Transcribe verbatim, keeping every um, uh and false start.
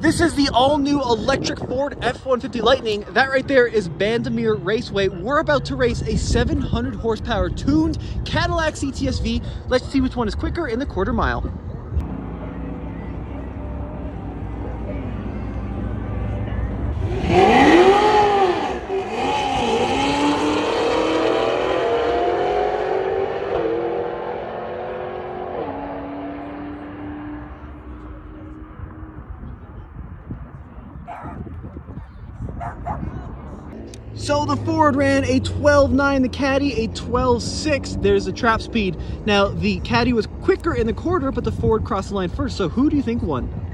This is the all-new electric Ford F one fifty Lightning. That right there is Bandimere Raceway. We're about to race a seven hundred horsepower tuned Cadillac C T S V. Let's see which one is quicker in the quarter mile. So the Ford ran a twelve nine, the Caddy a twelve six. There's the trap speed. Now the Caddy was quicker in the quarter, but the Ford crossed the line first. So who do you think won?